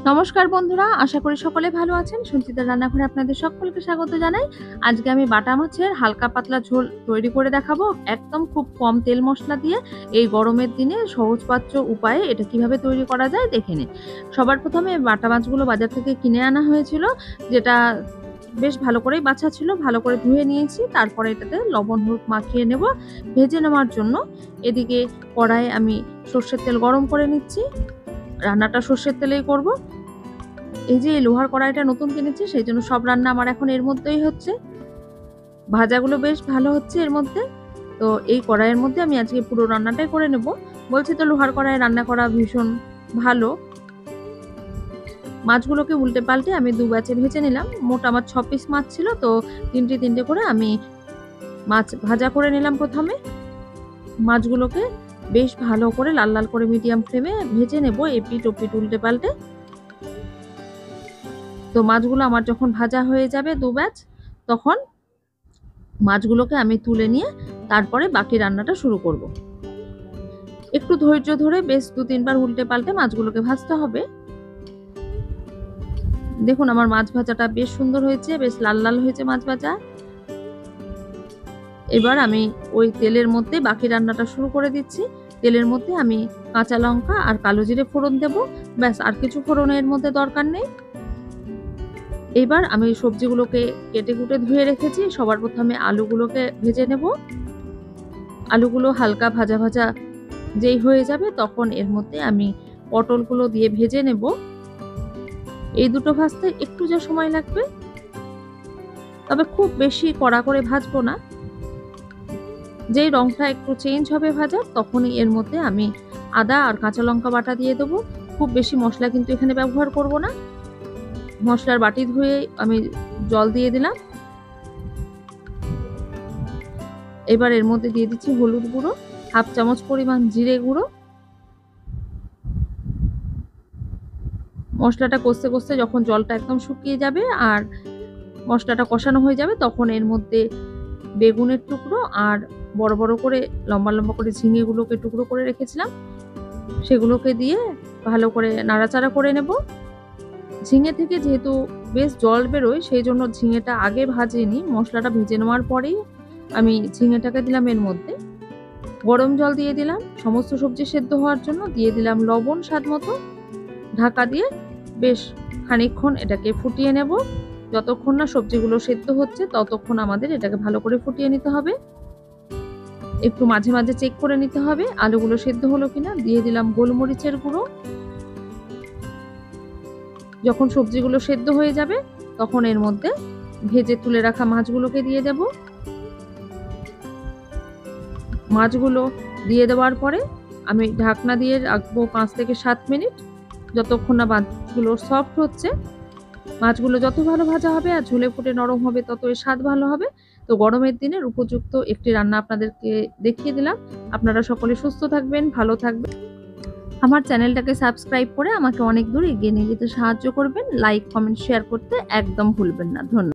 নমস্কার বন্ধুরা, আশা করি সকলে ভালো আছেন। সঞ্চিতার রান্নাঘরে আপনাদের সকলকে স্বাগত জানাই। আজকে আমি বাটা মাছের হালকা পাতলা ঝোল তৈরি করে দেখাবো, একদম খুব কম তেল মশলা দিয়ে। এই গরমের দিনে সহজপাচ্য উপায়ে এটা কিভাবে তৈরি করা যায় দেখে নিন। সবার প্রথমে বাটা মাছগুলো বাজার থেকে কিনে আনা হয়েছিল, যেটা বেশ ভালো করেই বাছা ছিল, ভালো করে ধুয়ে নিয়েছি। তারপরে এটাতে লবণ হলুদ মাখিয়ে নেব ভেজে নেওয়ার জন্য। এদিকে কড়াইয়ে আমি সর্ষের তেল গরম করে নিচ্ছি, রান্নাটা সর্ষের তেলেই করব। এই যে লোহার কড়াইটা নতুন কিনেছি, সেই জন্য সব রান্না আমার এখন এর মধ্যেই হচ্ছে। ভাজাগুলো বেশ ভালো হচ্ছে এর মধ্যে। তো এই কড়াইয়ের মধ্যে আমি আজকে পুরো রান্নাটাই করে নেব। বলছি তো লোহার কড়াইয়ে রান্না করা ভীষণ ভালো। মাছগুলোকে উল্টে পাল্টে আমি দু ব্যাচে ভেজে নিলাম। মোট আমার 6 পিস মাছ ছিল, তো তিনটে তিনটে করে আমি মাছ ভাজা করে নিলাম। প্রথমে মাছগুলোকে বেশ ভালো করে লাল লাল করে মিডিয়াম ফ্লেমে ভেজে নেব, এপিট ওপিট উল্টে পাল্টে। তো মাছগুলো আমার যখন ভাজা হয়ে যাবে দু ব্যাচ, তখন মাছগুলোকে আমি তুলে নিয়ে তারপরে বাকি রান্নাটা শুরু করব। একটু ধৈর্য ধরে বেশ 2-3 বার উল্টে পাল্টে মাছগুলোকে ভাজতে হবে। দেখুন আমার মাছ ভাজাটা বেশ সুন্দর হয়েছে, বেশ লাল লাল হয়েছে মাছ ভাজা। এবার আমি ওই তেলের মধ্যে বাকি রান্নাটা শুরু করে দিচ্ছি। তেলের মধ্যে আমি কাঁচা লঙ্কা আর কালো জিরে ফোড়ন দেব, ব্যাস, আর কিছু ফোড়নের মধ্যে দরকার নেই। এবার আমি সবজিগুলোকে কেটে কুটে ধুয়ে রেখেছি। সবার প্রথমে আলুগুলোকে ভেজে নেব। আলুগুলো হালকা ভাজা ভাজা যেই হয়ে যাবে, তখন এর মধ্যে আমি পটলগুলো দিয়ে ভেজে নেব। এই দুটো ভাজতে একটু যা সময় লাগবে, তবে খুব বেশি কড়া করে ভাজবো না। যেই রংটা একটু চেঞ্জ হবে ভাজা, তখনই এর মধ্যে আমি আদা আর কাঁচা লঙ্কা বাটা দিয়ে দেবো। খুব বেশি মশলা কিন্তু এখানে ব্যবহার করব না। মশলার বাটি ধুয়ে আমি জল দিয়ে দিলাম। এবার এর মধ্যে দিয়ে দিচ্ছি হলুদ গুঁড়ো, 1/2 চামচ পরিমাণ জিরে গুঁড়ো। মশলাটা কষতে কষতে যখন জলটা একদম শুকিয়ে যাবে আর মশলাটা কষানো হয়ে যাবে, তখন এর মধ্যে বেগুনের টুকরো আর বড় বড় করে লম্বা লম্বা করে ঝিঙেগুলোকে টুকরো করে রেখেছিলাম, সেগুলোকে দিয়ে ভালো করে নাড়াচাড়া করে নেব। ঝিঙে থেকে যেহেতু বেশ জল বেরোয়, সেই জন্য ঝিঙেটা আগে ভাজিনি, মশলাটা ভেজে নেওয়ার পরেই আমি ঝিঙেটাকে দিলাম এর মধ্যে। গরম জল দিয়ে দিলাম সমস্ত সবজি সেদ্ধ হওয়ার জন্য, দিয়ে দিলাম লবণ স্বাদ মতো। ঢাকা দিয়ে বেশ খানিকক্ষণ এটাকে ফুটিয়ে নেব। যতক্ষণ না সবজিগুলো সেদ্ধ হচ্ছে, ততক্ষণ আমাদের এটাকে ভালো করে ফুটিয়ে নিতে হবে। একটু মাঝে মাঝে চেক করে নিতে হবে আলুগুলো সেদ্ধ হলো কিনা। দিয়ে দিলাম গোলমরিচের গুঁড়ো। যখন সবজিগুলো সেদ্ধ হয়ে যাবে, তখন এর মধ্যে ভেজে তুলে রাখা মাছগুলোকে দিয়ে দেব। মাছগুলো দিয়ে দেওয়ার পরে আমি ঢাকনা দিয়ে রাখবো 5 থেকে 7 মিনিট, যতক্ষণ না মাছগুলো সফট হচ্ছে। মাছগুলো যত ভালো ভাজা হবে আর ঝোলে ফুটে নরম হবে, তত এর স্বাদ ভালো হবে। তো গরমের দিনের উপযুক্ত একটি রান্না আপনাদেরকে দেখিয়ে দিলাম। আপনারা সকলে সুস্থ থাকবেন, ভালো থাকবেন। আমার চ্যানেলটাকে সাবস্ক্রাইব করে আমাকে অনেক দূর এগিয়ে নিয়ে যেতে সাহায্য করবেন। লাইক, কমেন্ট, শেয়ার করতে একদম ভুলবেন না। ধন্যবাদ।